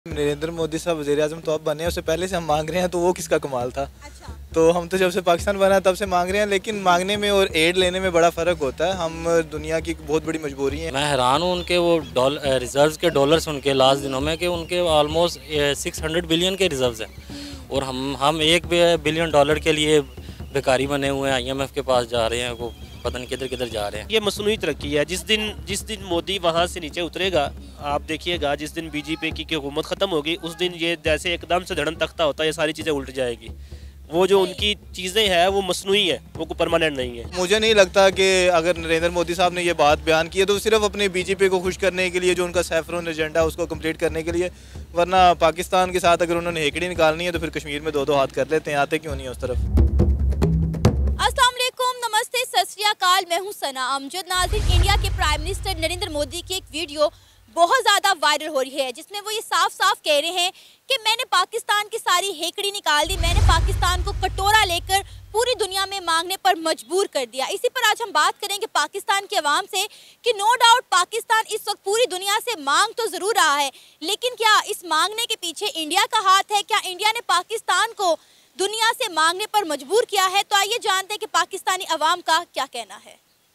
नरेंद्र मोदी साहब वज़ीर-ए-आज़म तो अब बने, उससे पहले से हम मांग रहे हैं, तो वो किसका कमाल था। अच्छा। तो हम तो जब से पाकिस्तान बना तब से मांग रहे हैं, लेकिन मांगने में और एड लेने में बड़ा फ़र्क होता है। हम दुनिया की बहुत बड़ी मजबूरी है। मैं हैरान हूँ उनके वो रिजर्व्स के डॉलर्स उनके लास्ट दिनों में कि उनके ऑलमोस्ट 600 बिलियन के रिजर्व्स हैं और हम $1 बिलियन के लिए भिखारी बने हुए हैं। IMF के पास जा रहे हैं, वो पता नहीं किधर किधर जा रहे हैं। ये मसनूई तरक्की है। जिस दिन मोदी वहाँ से नीचे उतरेगा, आप देखिएगा जिस दिन बीजेपी की हुकूमत ख़त्म होगी, उस दिन ये जैसे एकदम से धड़न तख्ता होता है, ये सारी चीज़ें उल्ट जाएगी। वो जो उनकी चीज़ें हैं वो मसनूई है, वो कोई परमानेंट नहीं है। मुझे नहीं लगता कि अगर नरेंद्र मोदी साहब ने ये बात बयान की है तो सिर्फ अपने बीजेपी को खुश करने के लिए, जो उनका सैफरन एजेंडा उसको कंप्लीट करने के लिए, वरना पाकिस्तान के साथ अगर उन्होंने हेकड़ी निकालनी है तो फिर कश्मीर में दो दो हाथ कर लेते हैं। आते क्यों नहीं है उस तरफ। अस्सलाम वालेकुम, नमस्ते, सत श्री अकाल। मैं हूं सना अमजद। नाज़रीन, इंडिया के प्राइम मिनिस्टर नरेंद्र मोदी की एक वीडियो बहुत ज़्यादा वायरल हो रही है, जिसमें वो ये साफ साफ कह रहे हैं कि मैंने पाकिस्तान की सारी हेकड़ी निकाल दी, मैंने पाकिस्तान को कटोरा लेकर पूरी दुनिया में मांगने पर मजबूर कर दिया। इसी पर आज हम बात करेंगे पाकिस्तान के अवाम से कि नो डाउट पाकिस्तान इस वक्त पूरी दुनिया से मांग तो ज़रूर रहा है, लेकिन क्या इस मांगने के पीछे इंडिया का हाथ है? क्या इंडिया ने पाकिस्तान को दुनिया से मांगने पर मजबूर किया है? तो आइए जानते हैं कि पाकिस्तानी अवाम का क्या कहना है।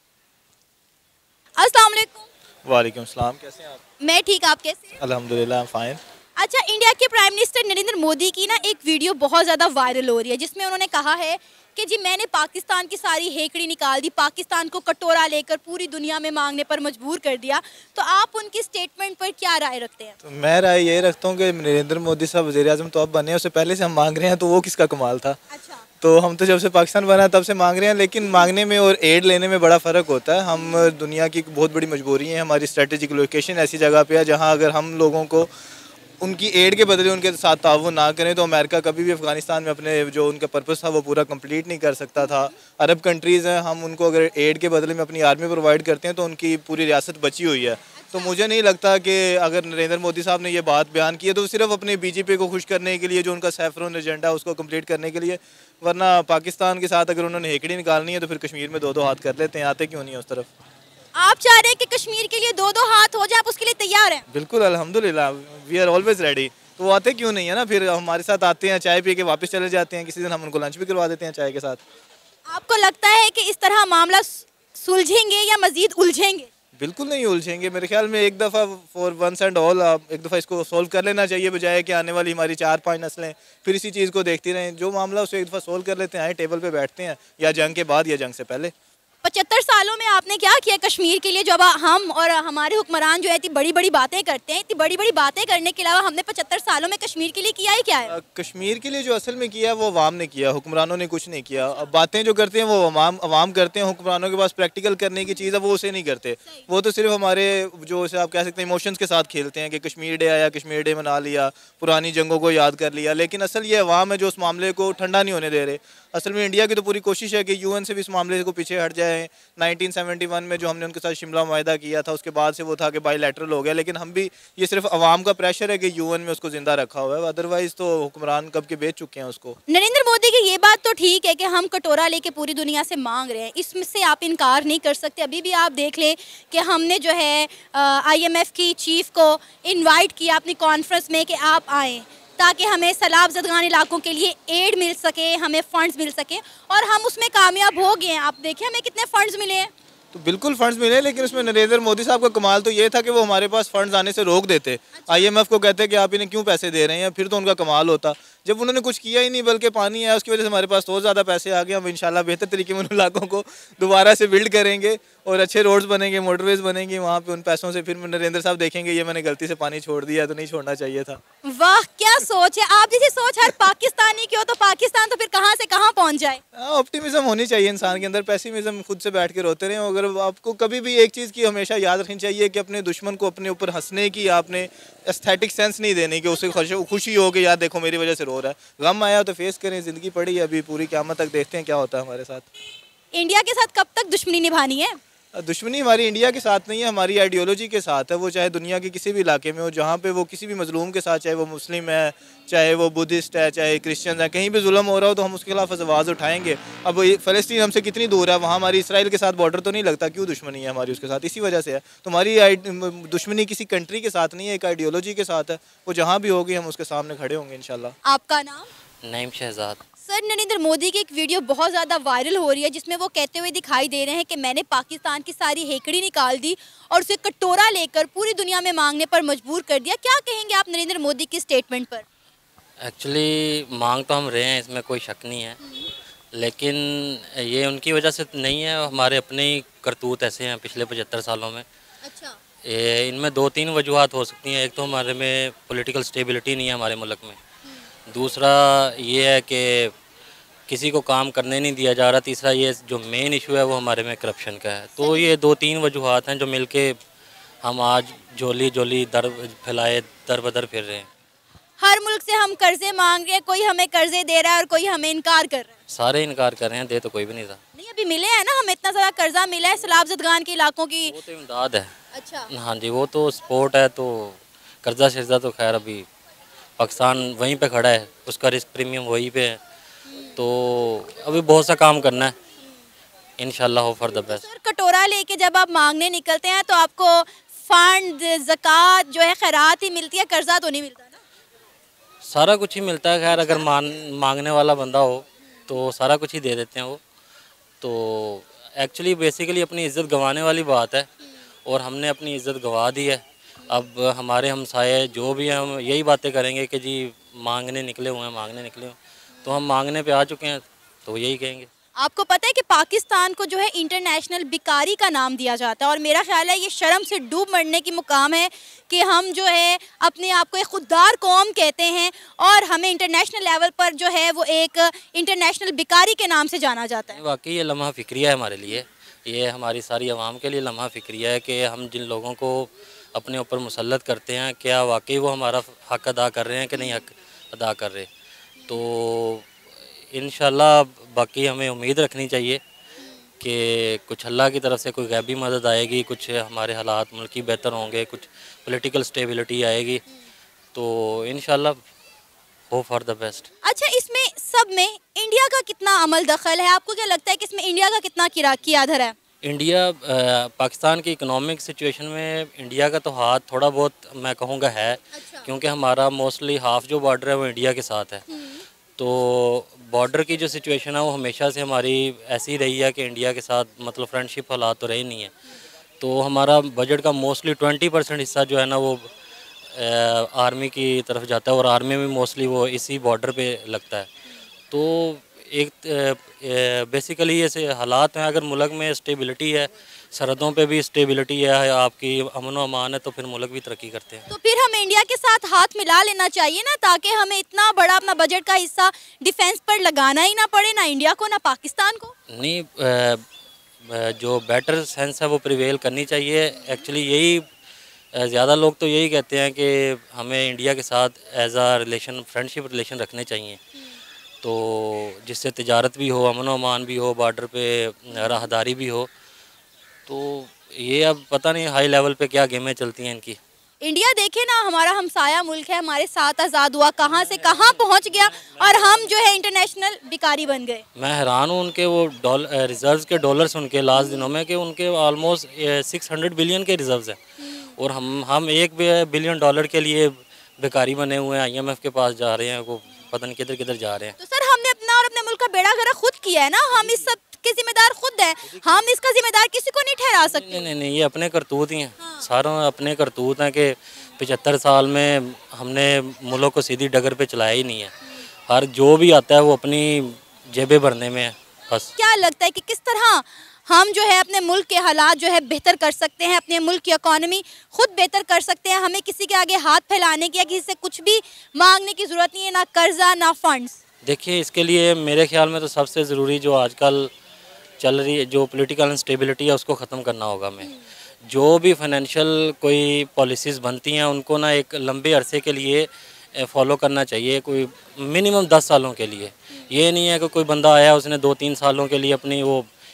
अस्सलाम वालेकुम। वालेकुम सलाम, कैसे हैं आप? मैं ठीक, आप कैसे हैं? अल्हम्दुलिल्लाह फाइन। अच्छा, इंडिया के प्राइम मिनिस्टर नरेंद्र मोदी की ना एक वीडियो बहुत ज़्यादा वायरल हो रही है, जिसमें उन्होंने कहा है कि जी मैंने पाकिस्तान की सारी हेकड़ी निकाल दी, पाकिस्तान को कटोरा लेकर पूरी दुनिया में मांगने पर मजबूर कर दिया। तो आप उनकी स्टेटमेंट पर क्या राय रखते हैं? तो मैं राय यही रखता हूँ कि नरेंद्र मोदी साहब वज़ीर-ए-आज़म तो अब बने, उससे पहले से हम मांग रहे हैं, तो वो किसका कमाल था। अच्छा। तो हम तो जब से पाकिस्तान बना तब से मांग रहे हैं, लेकिन मांगने में और एड लेने में बड़ा फ़र्क होता है। हम दुनिया की बहुत बड़ी मजबूरी है, हमारी स्ट्रेटेजिक लोकेशन ऐसी जगह पे है जहाँ अगर हम लोगों को उनकी एड के बदले उनके साथ ताउन ना करें तो अमेरिका कभी भी अफ़गानिस्तान में अपने जो उनका पर्पस था वो पूरा कंप्लीट नहीं कर सकता था। अरब कंट्रीज़ हैं, हम उनको अगर एड के बदले में अपनी आर्मी प्रोवाइड करते हैं तो उनकी पूरी रियासत बची हुई है। तो मुझे नहीं लगता कि अगर नरेंद्र मोदी साहब ने ये बात बयान की है तो सिर्फ अपने बीजेपी को खुश करने के लिए, जो उनका सैफरन एजेंडा उसको कंप्लीट करने के लिए, वरना पाकिस्तान के साथ अगर उन्होंने हेकड़ी निकालनी है तो फिर कश्मीर में दो दो हाथ कर लेते हैं। आते क्यों नहीं है उस तरफ। आप चाह रहे हैं कि कश्मीर के लिए दो दो हाथ हो जाए, आप उसके लिए तैयार हैं? बिल्कुल, अल्हम्दुलिल्लाह, वी आर ऑलवेज रेडी। तो वो आते क्यों नहीं है ना, फिर हमारे साथ आते हैं, चाय पी के वापस चले जाते हैं, किसी दिन हम उनको लंच भी करवा देते हैं चाय के साथ। आपको लगता है कि इस तरह मामला सुलझेंगे या मजीद उलझेंगे? बिल्कुल नहीं उलझेंगे। मेरे ख्याल में एक दफ़ा फॉर वंस एंड ऑल एक दफ़ा इसको सोल्व कर लेना चाहिए, बजाय कि आने वाली हमारी 4-5 नस्लें फिर इसी चीज़ को देखती रहें। जो मामला उसे एक दफ़ा सोल्व कर लेते हैं, आए टेबल पे बैठते हैं, या जंग के बाद या जंग से पहले। 75 सालों में आपने क्या किया कश्मीर के लिए? जो अब हम और हमारे हुक्मरान जो है इतनी बड़ी बड़ी बातें करते हैं, इतनी बड़ी बड़ी बातें करने के अलावा हमने 75 सालों में कश्मीर के लिए किया ही क्या है? कश्मीर के लिए जो असल में किया वो अवाम ने किया, हुक्मरानों ने कुछ नहीं किया। अब बातें जो करते हैं वो अवाम करते हैं, हुक्मरानों के पास प्रैक्टिकल करने की चीज़ है वो उसे नहीं करते। वो तो सिर्फ हमारे जो उसे आप कह सकते हैं इमोशंस के साथ खेलते हैं कि कश्मीर डे आया, कश्मीर डे मना लिया, पुरानी जंगों को याद कर लिया। लेकिन असल ये अवाम है जो उस मामले को ठंडा नहीं होने दे रहे। असल में इंडिया की तो पूरी कोशिश है कि UN से भी इस मामले को पीछे हट जाए। 1971 में जो हमने उनके साथ शिमला मुआहदा किया था, उसके बाद से वो था कि बाईलैटरल हो गया, लेकिन हम भी ये सिर्फ अवाम का प्रेशर है कि UN में उसको जिंदा रखा हुआ है, अदरवाइज तो हुक्मरान कब के बेच चुके हैं उसको। नरेंद्र मोदी की ये बात तो ठीक है कि हम कटोरा लेके पूरी दुनिया से मांग रहे हैं, इसमें से आप इनकार नहीं कर सकते। अभी भी आप देख लें कि हमने जो है IMF की चीफ को इन्वाइट किया अपनी कॉन्फ्रेंस में कि आप आएँ, ताकि हमें सैलाब ज़दगान इलाकों के लिए एड मिल सके, हमें फ़ंड्स मिल सके, और हम उसमें कामयाब हो गए हैं। आप देखिए हमें कितने फ़ंड्स मिले हैं। तो बिल्कुल फंड्स मिले, लेकिन उसमें नरेंद्र मोदी साहब का कमाल तो ये था कि वो हमारे पास फंड्स आने से रोक देते। IMF को कहते कि आप इन्हें क्यों पैसे दे रहे हैं, फिर तो उनका कमाल होता। जब उन्होंने कुछ किया ही नहीं बल्कि पानी आया, उसकी वजह से हमारे पास तो ज़्यादा पैसे आ गए। हम इंशाल्लाह बेहतर तरीके में उन इलाकों को दोबारा से बिल्ड करेंगे और अच्छे रोड्स बनेंगे, मोटरवेज बनेंगी। वहाँ पे उन पैसों से फिर नरेंद्र साहब देखेंगे ये मैंने गलती से पानी छोड़ दिया, तो नहीं छोड़ना चाहिए था। वाह, क्या सोच है आप जैसी सोच हर पाकिस्तानी की हो तो पाकिस्तान तो फिर कहाँ से कहाँ पहुँच जाए। ऑप्टिमिज्म होनी चाहिए इंसान के अंदर, पेसिमिज्म खुद से बैठ के रोते रहे। अगर आपको कभी भी एक चीज़ की हमेशा याद रखनी चाहिए कि अपने दुश्मन को अपने ऊपर हंसने की, आपने एस्थेटिक सेंस नहीं देने की, उसे खुशी हो कि यार देखो मेरी वजह से रो रहा है। गम आया तो फेस करें, ज़िंदगी पड़ी है अभी, पूरी क़यामत तक देखते हैं क्या होता है हमारे साथ। इंडिया के साथ कब तक दुश्मनी निभानी है? दुश्मनी हमारी इंडिया के साथ नहीं है, हमारी आइडियोलॉजी के साथ है। वो चाहे दुनिया के किसी भी इलाके में हो, जहाँ पे वो किसी भी मजलूम के साथ, चाहे वो मुस्लिम है, चाहे वो बुद्धिस्ट है, चाहे क्रिश्चियन है, कहीं भी जुल्म हो रहा हो तो हम उसके खिलाफ आवाज़ उठाएंगे। अब फ़लस्तीन हमसे कितनी दूर है, वहाँ हमारी इसराइल के साथ बॉर्डर तो नहीं लगता, क्यों दुश्मनी है हमारी उसके साथ? इसी वजह से है। तो हमारी दुश्मनी किसी कंट्री के साथ नहीं है, एक आइडियोलॉजी के साथ है। वो जहाँ भी होगी हम उसके सामने खड़े होंगे इंशाल्लाह। आपका नाम? नईम शहजाद। सर, नरेंद्र मोदी की एक वीडियो बहुत ज़्यादा वायरल हो रही है जिसमें वो कहते हुए दिखाई दे रहे हैं कि मैंने पाकिस्तान की सारी हेकड़ी निकाल दी और उसे कटोरा लेकर पूरी दुनिया में मांगने पर मजबूर कर दिया। क्या कहेंगे आप नरेंद्र मोदी की स्टेटमेंट पर? एक्चुअली मांग तो हम रहे हैं, इसमें कोई शक नहीं है, लेकिन ये उनकी वजह से नहीं है, हमारे अपने ही करतूत ऐसे हैं पिछले 75 सालों में। अच्छा। इनमें 2-3 वजूहत हो सकती हैं। एक तो हमारे में पॉलिटिकल स्टेबिलिटी नहीं है हमारे मुल्क में, दूसरा ये है कि किसी को काम करने नहीं दिया जा रहा, तीसरा ये जो मेन इशू है वो हमारे में करप्शन का है। तो ये 2-3 वजूहत हैं जो मिलके हम आज जोली जोली दर फैलाए दर बदर फिर रहे हैं। हर मुल्क से हम कर्जे मांग रहे हैं, कोई हमें कर्जे दे रहा है और कोई हमें इनकार कर रहा है। सारे इनकार कर रहे हैं, दे तो कोई भी नहीं रहा। नहीं, अभी मिले हैं ना, हमें इतना ज़्यादा कर्जा मिला है सैलाब ज़दगान के इलाकों की। वो तो इमदाद है। अच्छा। हाँ जी, वो तो सपोर्ट है, तो कर्जा शर्जा तो खैर अभी पाकिस्तान वहीं पे खड़ा है, उसका रिस्क प्रीमियम वहीं पे है, तो अभी बहुत सा काम करना है, इंशाल्लाह हो फॉर द बेस्ट। सर, कटोरा लेके जब आप मांगने निकलते हैं तो आपको फंड, ज़कात जो है, खैरात ही मिलती है, कर्जा तो नहीं मिलता ना? सारा कुछ ही मिलता है खैर, अगर मांगने वाला बंदा हो तो सारा कुछ ही दे देते हैं वो। तो एक्चुअली बेसिकली अपनी इज़्ज़त गंवाने वाली बात है और हमने अपनी इज़्ज़त गंवा दी है। अब हमारे हमसाये जो भी हैं हम यही बातें करेंगे कि जी मांगने निकले हुए हैं, मांगने निकले हुए हैं। तो हम मांगने पे आ चुके हैं तो यही कहेंगे। आपको पता है कि पाकिस्तान को जो है इंटरनेशनल भिखारी का नाम दिया जाता है और मेरा ख्याल है ये शर्म से डूब मरने की मुकाम है कि हम जो है अपने आप को एक खुददार कौम कहते हैं और हमें इंटरनेशनल लेवल पर जो है वो एक इंटरनेशनल भिखारी के नाम से जाना जाता है। वाकई ये लम्हा फ़िक्रिया है हमारे लिए, ये हमारी सारी आवाम के लिए लम्हा फ़िक्रिया है कि हम जिन लोगों को अपने ऊपर मुसल्लत करते हैं, क्या वाकई वो हमारा हक़ अदा कर रहे हैं कि नहीं हक़ अदा कर रहे। तो इंशाल्लाह बाकी हमें उम्मीद रखनी चाहिए कि कुछ अल्लाह की तरफ से कोई गैबी मदद आएगी, कुछ हमारे हालात मुल्क की बेहतर होंगे, कुछ पॉलिटिकल स्टेबिलिटी आएगी, तो इंशाल्लाह होप फॉर द बेस्ट। अच्छा, इसमें सब में इंडिया का कितना अमल दखल है? आपको क्या लगता है कि इसमें इंडिया का कितना किरदार है? इंडिया पाकिस्तान की इकोनॉमिक सिचुएशन में इंडिया का तो हाथ थोड़ा बहुत मैं कहूँगा है। अच्छा। क्योंकि हमारा मोस्टली हाफ जो बॉर्डर है वो इंडिया के साथ है, तो बॉर्डर की जो सिचुएशन है वो हमेशा से हमारी ऐसी रही है कि इंडिया के साथ मतलब फ्रेंडशिप हालात तो रही नहीं है। तो हमारा बजट का मोस्टली 20% हिस्सा जो है ना वो आर्मी की तरफ जाता है और आर्मी में मोस्टली वो इसी बॉर्डर पे लगता है। तो एक बेसिकली ऐसे हालात हैं, अगर मुल्क में स्टेबिलिटी है, सरहदों पे भी स्टेबिलिटी है, आपकी अमन व अमान है, तो फिर मुल्क भी तरक्की करते हैं। तो फिर हमें इंडिया के साथ हाथ मिला लेना चाहिए ना, ताकि हमें इतना बड़ा अपना बजट का हिस्सा डिफेंस पर लगाना ही ना पड़े, ना इंडिया को ना पाकिस्तान को। नहीं, जो बेटर सेंस है वो प्रिवेल करनी चाहिए। एक्चुअली यही ज़्यादा लोग तो यही कहते हैं कि हमें इंडिया के साथ as a relation, friendship relation रखने चाहिए, तो जिससे तिजारत भी हो, अमन व अमान भी हो, बॉर्डर पे राहदारी भी हो। तो ये अब पता नहीं हाई लेवल पे क्या गेमें चलती हैं इनकी। इंडिया देखे ना, हमारा हमसाया मुल्क है, हमारे साथ आज़ाद हुआ, कहाँ से कहाँ पहुँच गया और हम जो है इंटरनेशनल भिखारी बन गए। मैं हैरान हूँ उनके वो रिजर्व्स के डॉलर्स उनके लास्ट दिनों में कि उनके ऑलमोस्ट 600 बिलियन के रिजर्व्स हैं और हम $1 बिलियन के लिए भिखारी बने हुए हैं, IMF के पास जा रहे हैं, वो पता नहीं किधर किधर जा रहे हैं। तो सर, हमने अपना और अपने मुल्क का बेड़ा गर्क खुद किया है ना, हम इस सब के जिम्मेदार खुद हैं, हम इसका जिम्मेदार किसी को नहीं ठहरा सकते। नहीं, ये अपने करतूत ही हैं। हाँ। सारों अपने करतूत हैं कि 75 साल में हमने मुल्क को सीधी डगर पे चलाया ही नहीं है। हर जो भी आता है वो अपनी जेबें भरने में है बस। क्या लगता है कि किस तरह हम जो है अपने मुल्क के हालात जो है बेहतर कर सकते हैं, अपने मुल्क की इकॉनमी खुद बेहतर कर सकते हैं? हमें किसी के आगे हाथ फैलाने की या किसी से कुछ भी मांगने की ज़रूरत नहीं है, ना कर्जा ना फंड्स। देखिए, इसके लिए मेरे ख्याल में तो सबसे ज़रूरी जो आजकल चल रही है जो पॉलिटिकल इंस्टेबिलिटी है उसको ख़त्म करना होगा हमें। जो भी फाइनेंशियल कोई पॉलिसीज़ बनती हैं उनको ना एक लंबे अरसे के लिए फॉलो करना चाहिए, कोई मिनिमम 10 सालों के लिए। ये नहीं है कि कोई बंदा आया उसने 2-3 सालों के लिए अपनी वो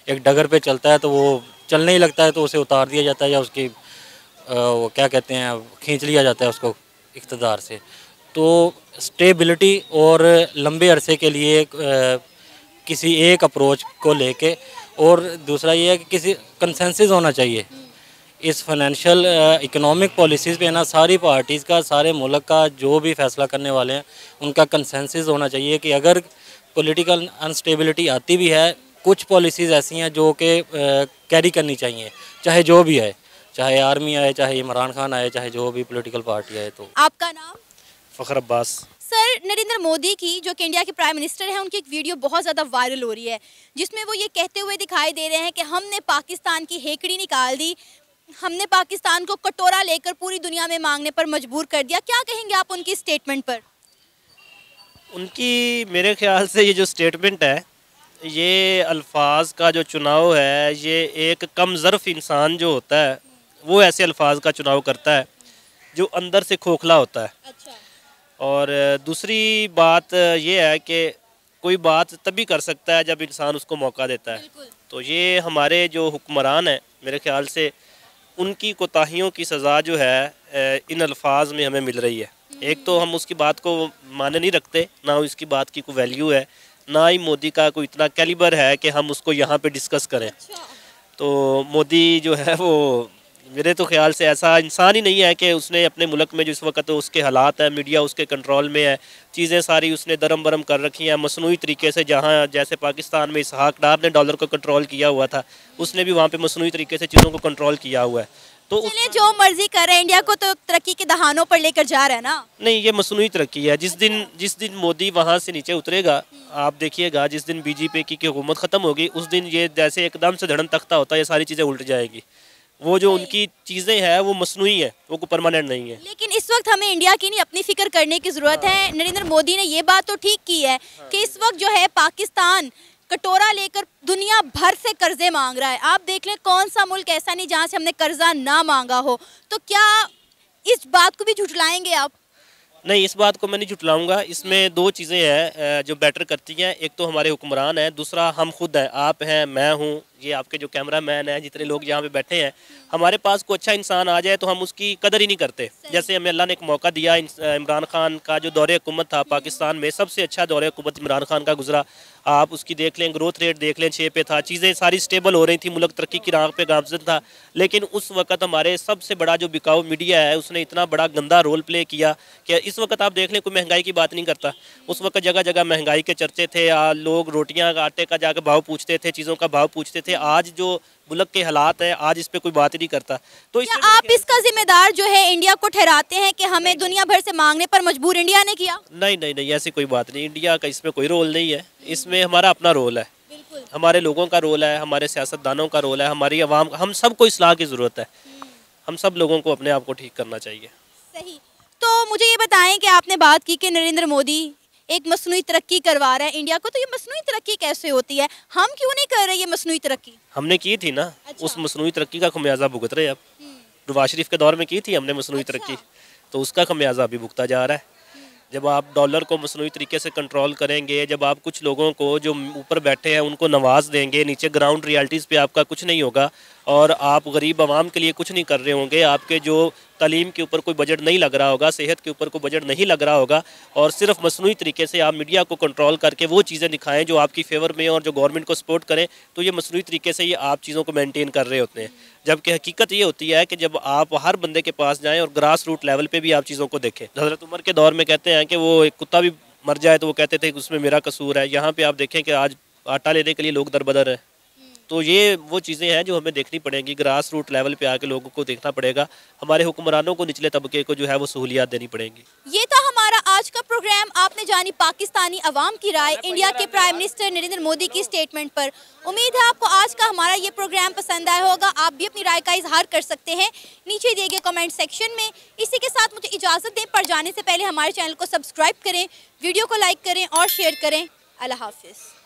एक डगर पे चलता है तो वो चलने ही लगता है तो उसे उतार दिया जाता है या उसकी वो क्या कहते हैं खींच लिया जाता है उसको इक़्तिदार से। तो स्टेबिलिटी और लंबे अरसे के लिए किसी एक अप्रोच को लेके, और दूसरा ये है कि किसी कंसेंसस होना चाहिए इस फाइनेंशियल इकोनॉमिक पॉलिसीज़ पे ना। सारी पार्टीज़ का, सारे मुल्क का जो भी फैसला करने वाले हैं उनका कंसेंसस होना चाहिए कि अगर पॉलिटिकल अनस्टेबिलिटी आती भी है, कुछ पॉलिसीज़ ऐसी हैं जो कि कैरी करनी चाहिए, चाहे जो भी आए, चाहे आर्मी आए, चाहे इमरान खान आए, चाहे जो भी पॉलिटिकल पार्टी आए। तो आपका नाम? फ़खर अब्बास। सर, नरेंद्र मोदी की जो कि इंडिया के प्राइम मिनिस्टर हैं, उनकी एक वीडियो बहुत ज़्यादा वायरल हो रही है जिसमें वो ये कहते हुए दिखाई दे रहे हैं कि हमने पाकिस्तान की हेकड़ी निकाल दी, हमने पाकिस्तान को कटोरा लेकर पूरी दुनिया में मांगने पर मजबूर कर दिया। क्या कहेंगे आप उनकी स्टेटमेंट पर? उनकी मेरे ख्याल से ये जो स्टेटमेंट है, ये अल्फाज का जो चुनाव है, ये एक कम ज़र्फ़ इंसान जो होता है वो ऐसे अल्फाज का चुनाव करता है जो अंदर से खोखला होता है। अच्छा। और दूसरी बात ये है कि कोई बात तभी कर सकता है जब इंसान उसको मौका देता है। तो ये हमारे जो हुक्मरान हैं, मेरे ख्याल से उनकी कोताहियों की सज़ा जो है इन अल्फाज में हमें मिल रही है। एक तो हम उसकी बात को माने नहीं रखते, ना उसकी बात की कोई वैल्यू है, ना ही मोदी का कोई इतना कैलिबर है कि हम उसको यहाँ पे डिस्कस करें। तो मोदी जो है वो मेरे तो ख्याल से ऐसा इंसान ही नहीं है कि उसने अपने मुल्क में जिस वक्त उसके हालात है, मीडिया उसके कंट्रोल में है, चीज़ें सारी उसने दरम बरम कर रखी हैं मसनूई तरीके से। जहाँ जैसे पाकिस्तान में इसहाक डार ने डॉलर को कंट्रोल किया हुआ था, उसने भी वहाँ पे मसनूई तरीके से चीज़ों को कंट्रोल किया हुआ है। तो चलिए, जो मर्जी कर रहे हैं, इंडिया को तो तरक्की के दहानों पर लेकर जा रहा है ना। नहीं, ये मसनूई तरक्की है। जिस दिन मोदी वहाँ से नीचे उतरेगा, आप देखिएगा, जिस दिन बीजेपी की हुकूमत ख़त्म होगी, उस दिन ये जैसे एकदम से धड़न तख्ता होता है, ये सारी चीज़ें उल्ट जाएगी। वो जो उनकी चीज़ें हैं वो मसनूई है, वो कोई परमानेंट नहीं है। लेकिन इस वक्त हमें इंडिया की नहीं, अपनी फिक्र करने की ज़रूरत है। नरेंद्र मोदी ने ये बात तो ठीक की है कि इस वक्त जो है पाकिस्तान कटोरा लेकर दुनिया भर से कर्जे मांग रहा है। आप देख लें, कौन सा मुल्क ऐसा नहीं जहाँ से हमने कर्जा ना मांगा हो। तो क्या इस बात को भी झुठलाएंगे आप? नहीं, इस बात को मैं नहीं झुटलाऊंगा। इसमें दो चीज़ें हैं जो बेटर करती हैं। एक तो हमारे हुक्मरान हैं, दूसरा हम खुद हैं, आप हैं, मैं हूँ, ये आपके जो कैमरा मैन हैं, जितने लोग यहाँ पे बैठे हैं। हमारे पास कोई अच्छा इंसान आ जाए तो हम उसकी कदर ही नहीं करते। जैसे हमें अल्लाह ने एक मौका दिया, इमरान खान का जो दौरे हुकूमत था पाकिस्तान में, सबसे अच्छा दौरे हुकूमत इमरान खान का गुजरा। आप उसकी देख लें, ग्रोथ रेट देख लें, 6 पे था, चीज़ें सारी स्टेबल हो रही थी, मुल्क तरक्की की राह पे गामजन था। लेकिन उस वक्त हमारे सबसे बड़ा जो बिकाऊ मीडिया है, उसने इतना बड़ा गंदा रोल प्ले किया कि इस वक्त आप देख लें, कोई महंगाई की बात नहीं करता। उस वक्त जगह जगह महंगाई के चर्चे थे, लोग रोटियाँ आटे का जाकर भाव पूछते थे, चीज़ों का भाव पूछते थे। आज जो मुल्क के हालात है, आज इस पे कोई बात ही नहीं करता। तो क्या आप इसका जिम्मेदार जो है इंडिया को ठहराते हैं कि हमें दुनिया भर से मांगने पर मजबूर इंडिया ने किया? नहीं नहीं नहीं, ऐसी कोई बात नहीं। इंडिया का इसमें कोई रोल नहीं है। इसमें हमारा अपना रोल है, हमारे लोगों का रोल है, हमारे सियासतदानों का रोल है, हमारी आवाम, हम सबको इस्लाह की ज़रूरत है। हम सब लोगों को अपने आप को ठीक करना चाहिए। सही। तो मुझे ये बताएं कि आपने बात की कि नरेंद्र मोदी एक मसनूई तरक्की करवा रहा है इंडिया को, तो ये मसनूई तरक्की कैसे होती है? हम क्यों नहीं कर रहे ये मसनूई तरक्की? हमने की थी ना। अच्छा। उस मसनूई तरक्की का खमियाजा भुगत रहे। अब नवाज शरीफ के दौर में की थी हमने मसनूई तरक्की, तो उसका खमियाजा अभी भुगता जा रहा है। जब आप डॉलर को मसनूई तरीके से कंट्रोल करेंगे, जब आप कुछ लोगों को जो ऊपर बैठे हैं उनको नवाज देंगे, नीचे ग्राउंड रियलिटीज़ पे आपका कुछ नहीं होगा और आप गरीब आवाम के लिए कुछ नहीं कर रहे होंगे, आपके जो तालीम के ऊपर कोई बजट नहीं लग रहा होगा, सेहत के ऊपर कोई बजट नहीं लग रहा होगा, और सिर्फ मसनूई तरीके से आप मीडिया को कंट्रोल करके वो चीज़ें दिखाएं जो आपकी फेवर में और जो गवर्नमेंट को सपोर्ट करें, तो ये मसनूई तरीके से ये आप चीज़ों को मेंटेन कर रहे होते हैं। जबकि हकीकत ये होती है कि जब आप हर बंदे के पास जाएँ और ग्रास रूट लेवल पर भी आप चीज़ों को देखें। हज़रत उमर के दौर में कहते हैं कि वो एक कुत्ता भी मर जाए तो वो कहते थे कि उसमें मेरा कसूर है। यहाँ पर आप देखें कि आज आटा लेने के लिए लोग दरबदर हैं। तो ये वो चीज़ें हैं जो हमें देखनी पड़ेंगी, ग्रास रूट लेवल पे आके लोगों को देखना पड़ेगा। हमारे हुक्मरानों को, निचले तबके को जो है वो सहूलियात देनी पड़ेंगी। ये था हमारा आज का प्रोग्राम। आपने जानी पाकिस्तानी अवाम की राय इंडिया के प्राइम मिनिस्टर नरेंद्र मोदी की स्टेटमेंट पर। उम्मीद है आपको आज का हमारा ये प्रोग्राम पसंद आया होगा। आप भी अपनी राय का इजहार कर सकते हैं नीचे दिए गए कमेंट सेक्शन में। इसी के साथ मुझे इजाज़त दें, पर जाने से पहले हमारे चैनल को सब्सक्राइब करें, वीडियो को लाइक करें और शेयर करें। अल्लाह हाफिज़।